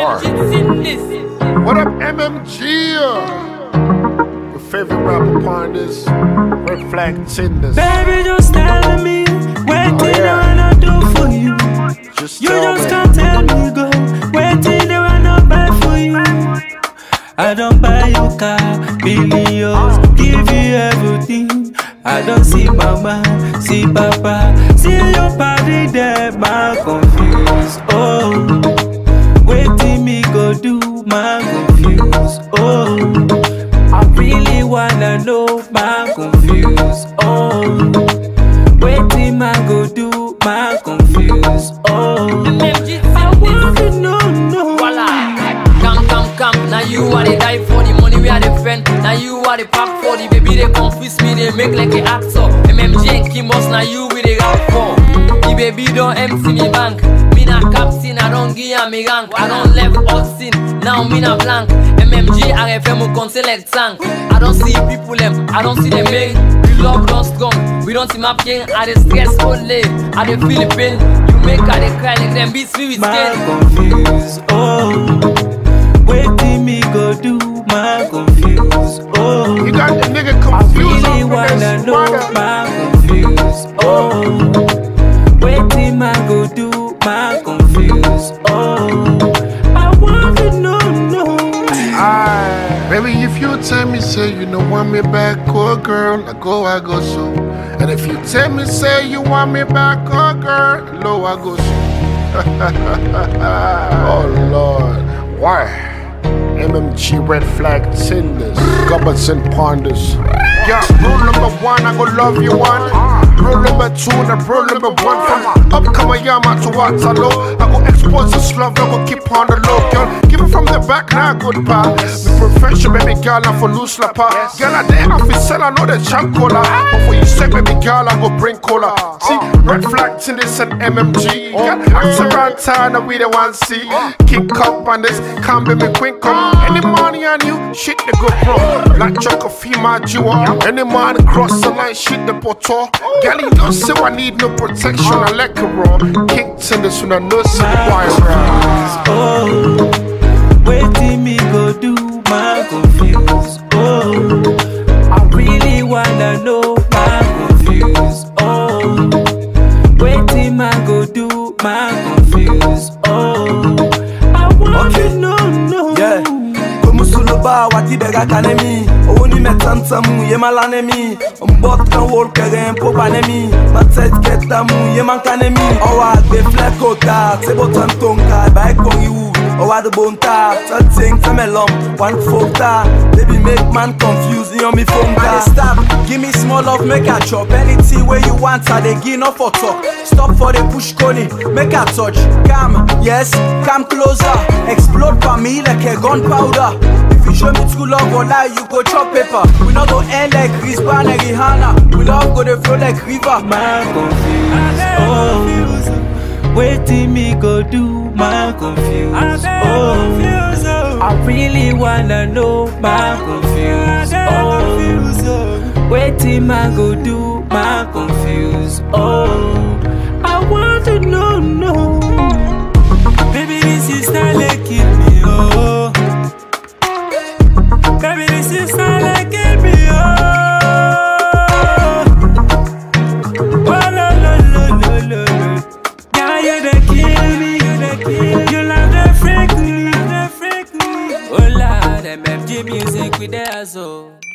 What up, MMG? Your favorite rapper upon this Red Flag Tinders. Baby, just tell me what did I not do for you? Just You tell just me. can't tell me go. What did I not buy for you? I don't buy you car, billions, give you everything. I don't see mama, see papa, see your body there, man confused. Oh, waiting me go do, man confused. Oh, I really wanna know, man confused. Oh, waiting man go do, man confused. Oh, I want to know. Voila. Come, now you are the die for the money, we are the friend. Now you are the pack for the baby, they confuse me, they make like an actor. MMG and Kimos, now you with the rap for. The baby don't empty me bank. Me na captain, I don't give a me rank. I don't left Austin, now me na blank. MMG, RFM, we console like tank. I don't see people them, I don't see them make. We love don't strong, we don't see my pain. I the stress only, I the feel the pain. You make I the cry like them beats me with Man skin. confused, oh. Waiting me go do, man confused, oh. You got the nigga I confused. really wanna know, man confused, oh. Waiting man go do, man confused, oh. I want to know. Baby, if you tell me, say you don't want me back, oh girl, I go so. And if you tell me, say you want me back, oh girl, low, I go so. Oh Lord, why? MMG Red Flag Tinders, Gubbins and Ponders. Yeah, rule number one, I go love you one. Rule number two, and rule number one. From upcoming Yama to Waterloo, I go expose this love, I go keep on the low, girl. Give it from the back, now goodbye. The profession, baby girl, I for loose la pa. Girl, I dare I feel sell, I know the champ cola. But for you say, baby girl, I go bring cola. See, Red Flag Tinders and MMG. Girl, act around town, and we the one see. Kick up on this, come baby quick, come. Any money on you, shit the good bro. Black chocolate, female jewel. Any man cross the line, shit the bottle. Girl, you don't say I need no protection, I like a raw. King Tinders when I know see the wire. Oh, waiting me go do, man confused, oh. I really wanna know, man confused, oh. Waiting man go do, man confused, oh. I want to know. Yeah. Musuluba wati bega kanemi Oni metantamu ye malanemi Mbot kan wol keren po panemi Matet ketamu ye mankanemi Owa be flekota Sebo tantonka Baek bongi wu Owa de bonta Tating temelom One fokta Baby make man confused Yon mi fonka Stop Give me small love make a chop Anything where you want I dey give no for talk Stop for the push koni Make a touch Come Yes Come closer Explode for me like a gunpowder If you show me true love or lie, you go chop paper. We not go end like Chris Brown and Rihanna. We love go the flow like river. Man confused, oh. Waiting me go do, man confused, oh. I really wanna know, man confused, oh. Waiting man go do, man confused, oh. I want to know. Baby, this is not like me, oh. Baby, this is not like me, oh. Oh, lo. Now you the kill me, you love the freak me. Oh, Lord, MFG music with the azul.